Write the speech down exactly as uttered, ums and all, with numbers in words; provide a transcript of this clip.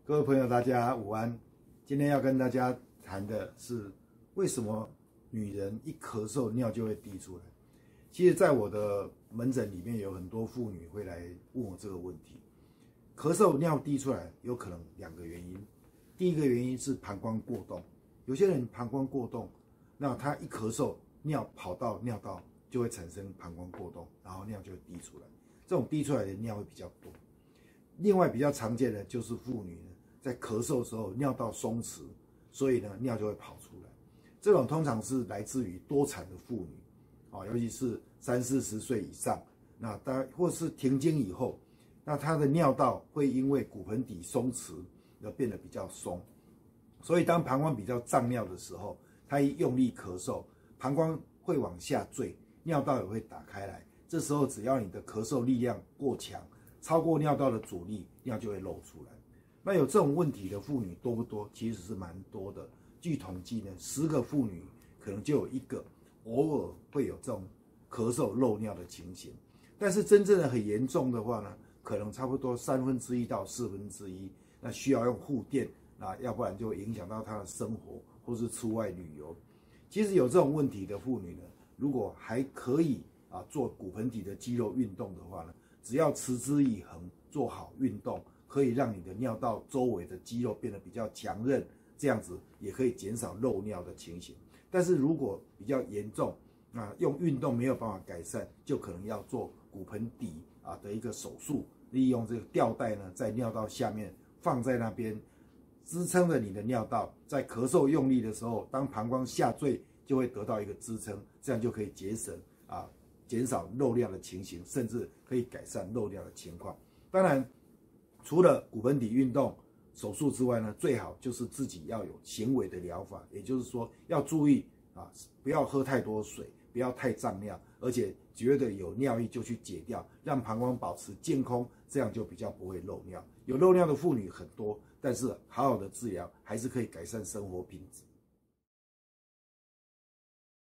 各位朋友，大家午安。今天要跟大家谈的是，为什么女人一咳嗽尿就会滴出来？其实，在我的门诊里面，有很多妇女会来问我这个问题。咳嗽尿滴出来，有可能两个原因。第一个原因是膀胱过动，有些人膀胱过动，那他一咳嗽，尿跑到尿道就会产生膀胱过动，然后尿就会滴出来。这种滴出来的尿会比较多。另外比较常见的就是妇女呢，在咳嗽的时候尿道松弛，所以呢尿就会跑出来。这种通常是来自于多产的妇女，啊，尤其是三四十岁以上，那当然或是停经以后，那她的尿道会因为骨盆底松弛而变得比较松，所以当膀胱比较胀尿的时候，她一用力咳嗽，膀胱会往下坠，尿道也会打开来。这时候只要你的咳嗽力量过强，超过尿道的阻力，尿就会漏出来。那有这种问题的妇女多不多？其实是蛮多的。据统计呢，十个妇女可能就有一个偶尔会有这种咳嗽漏尿的情形。但是真正的很严重的话呢，可能差不多三分之一到四分之一，那需要用护垫啊，要不然就会影响到她的生活或是出外旅游。其实有这种问题的妇女呢，如果还可以啊做骨盆底的肌肉运动的话呢，只要持之以恒，做好运动，可以让你的尿道周围的肌肉变得比较强韧，这样子也可以减少漏尿的情形。但是如果比较严重，啊，用运动没有办法改善，就可能要做骨盆底啊的一个手术，利用这个吊带呢，在尿道下面放在那边，支撑着你的尿道，在咳嗽用力的时候，当膀胱下坠，就会得到一个支撑，这样就可以节省啊。减少漏尿的情形，甚至可以改善漏尿的情况。当然，除了骨盆底运动、手术之外呢，最好就是自己要有行为的疗法，也就是说要注意啊，不要喝太多水，不要太胀尿，而且觉得有尿意就去解掉，让膀胱保持净空，这样就比较不会漏尿。有漏尿的妇女很多，但是好好的治疗还是可以改善生活品质。